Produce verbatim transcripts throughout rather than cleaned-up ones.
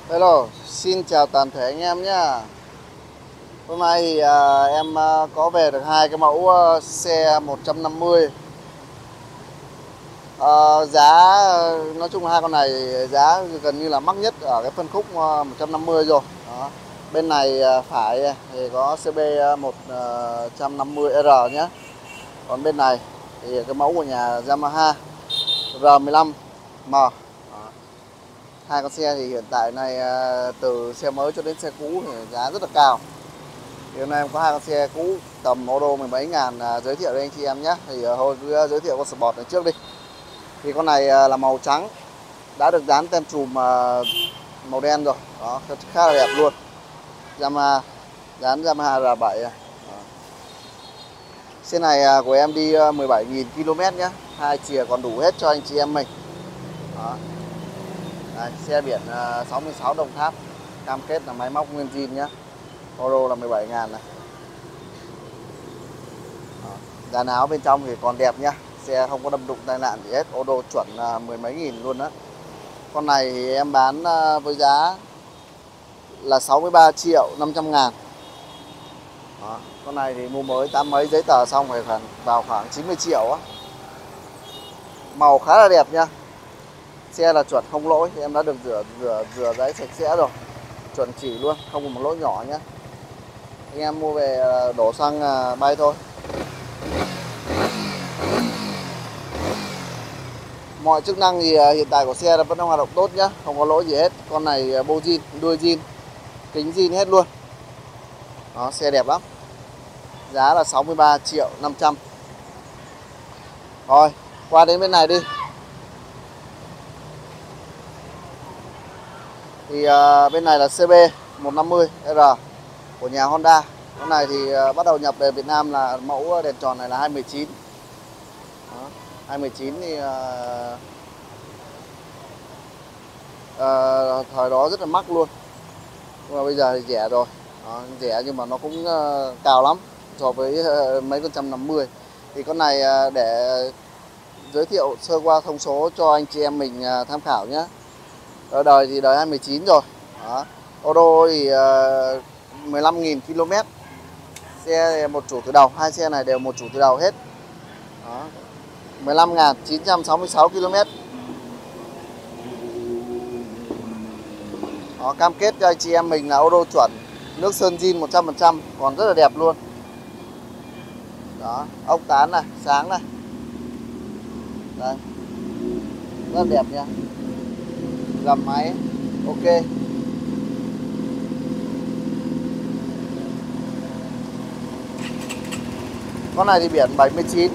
Hello, xin chào toàn thể anh em nhé. Hôm nay thì à, em à, có về được hai cái mẫu à, xe một trăm năm mươi. à, Giá à, nói chung là hai con này giá gần như là mắc nhất ở cái phân khúc à, một trăm năm mươi rồi. Đó. Bên này à, phải thì có xê bê một năm mươi R nhé. Còn bên này thì cái mẫu của nhà Yamaha R mười lăm M. Hai con xe thì hiện tại này à, từ xe mới cho đến xe cũ thì giá rất là cao. Thì hôm nay em có hai con xe cũ tầm ô tô mười mấy ngàn à, giới thiệu với anh chị em nhé. Thì à, thôi cứ giới thiệu con Sport này trước đi. Thì con này à, là màu trắng, đã được dán tem chùm à, màu đen rồi. Đó, khá là đẹp luôn. Yamaha, dán Yamaha R bảy. Đó. Xe này à, của em đi à, mười bảy nghìn ki lô mét nhé. Hai chìa còn đủ hết cho anh chị em mình. Đó. Đây, xe biển à, sáu mươi sáu Đồng Tháp. Cam kết là máy móc nguyên zin nhé. Ô tô là mười bảy ngàn này. Dàn áo bên trong thì còn đẹp nhá. Xe không có đâm đụng tai nạn gì hết. Ô tô chuẩn là mười mấy nghìn luôn đó. Con này thì em bán với giá là sáu mươi ba triệu năm trăm ngàn. Đó. Con này thì mua mới tám mấy giấy tờ xong phải khoảng vào khoảng chín mươi triệu á. Màu khá là đẹp nha. Xe là chuẩn không lỗi. Em đã được rửa rửa rửa giấy sạch sẽ rồi. Chuẩn chỉ luôn, không có một lỗi nhỏ nhá. Anh em mua về đổ xăng bay thôi. Mọi chức năng thì hiện tại của xe là vẫn đang hoạt động tốt nhá, không có lỗi gì hết. Con này bô zin, đuôi zin, kính zin hết luôn. Đó, xe đẹp lắm. Giá là sáu mươi ba triệu năm trăm. Rồi, qua đến bên này đi. Thì uh, bên này là xê bê một năm mươi R của nhà Honda. Con này thì uh, bắt đầu nhập về Việt Nam là mẫu đèn tròn này là hai mười chín. Đó, hai mười chín thì uh, uh, thời đó rất là mắc luôn. Nhưng mà bây giờ thì rẻ rồi. Đó, rẻ nhưng mà nó cũng uh, cao lắm so với uh, mấy con một trăm năm mươi. Thì con này uh, để giới thiệu sơ qua thông số cho anh chị em mình uh, tham khảo nhé. Ở đời thì đời hai mười chín rồi. Đó. Ô tô thì uh, mười lăm nghìn ki lô mét. Xe một chủ từ đầu, hai xe này đều một chủ từ đầu hết. Đó. mười lăm nghìn chín trăm sáu mươi sáu ki lô mét. Đó, cam kết cho anh chị em mình là ô tô chuẩn, nước sơn zin một trăm phần trăm, còn rất là đẹp luôn. Đó, ốc tán này, sáng này. Đây. Rất là đẹp nha. Gầm máy ok. Con này thì biển bảy mươi chín.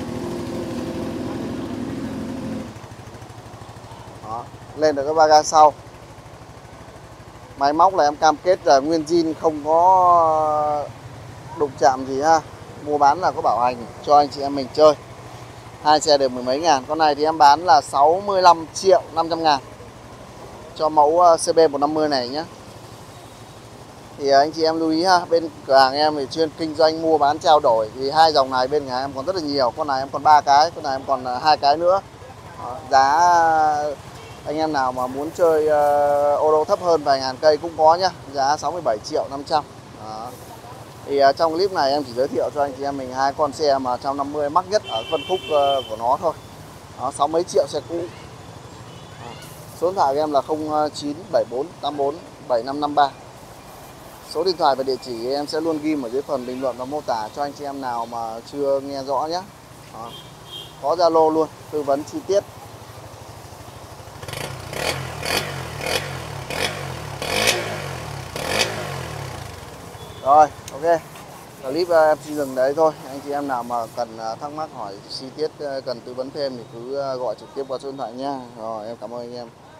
Đó, lên được cái ba ga sau. Máy móc là em cam kết là nguyên zin, không có đụng chạm gì ha. Mua bán là có bảo hành cho anh chị em mình chơi. Hai xe đều mười mấy ngàn. Con này thì em bán là sáu mươi lăm triệu năm trăm ngàn cho mẫu xê bê một năm mươi này nhé. Thì anh chị em lưu ý ha, bên cửa hàng em thì chuyên kinh doanh mua bán trao đổi. Thì hai dòng này bên nhà em còn rất là nhiều. Con này em còn ba cái, con này em còn hai cái nữa. Đó, giá anh em nào mà muốn chơi uh, ô tô thấp hơn vài ngàn cây cũng có nhá. Giá sáu mươi bảy triệu năm trăm. Đó. Thì uh, trong clip này em chỉ giới thiệu cho anh chị em mình hai con xe mà một trăm năm mươi mắc nhất ở phân khúc uh, của nó thôi. Đó, sáu mấy triệu xe cũ. Đó. Số điện thoại của em là không chín bảy bốn tám bốn bảy năm năm ba. Số điện thoại và địa chỉ em sẽ luôn ghi ở dưới phần bình luận và mô tả cho anh chị em nào mà chưa nghe rõ nhé. Đó. Có Zalo luôn, tư vấn chi tiết. Rồi, ok. Clip em xin dừng đấy thôi. Anh chị em nào mà cần thắc mắc hỏi chi tiết, cần tư vấn thêm thì cứ gọi trực tiếp qua số điện thoại nha. Rồi, em cảm ơn anh em.